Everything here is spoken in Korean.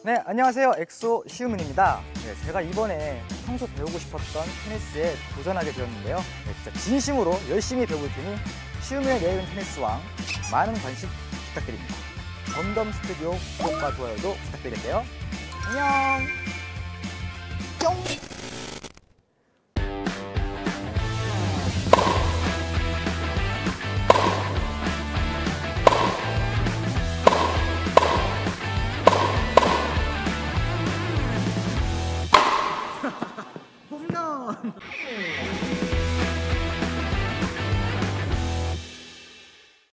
네, 안녕하세요. 엑소 시우민입니다. 네, 제가 이번에 평소 배우고 싶었던 테니스에 도전하게 되었는데요. 네, 진짜 진심으로 열심히 배울 테니 시우민의 내일은 테니스왕 많은 관심 부탁드립니다. 덤덤 스튜디오 구독과 좋아요도 부탁드릴게요. 안녕! 뿅!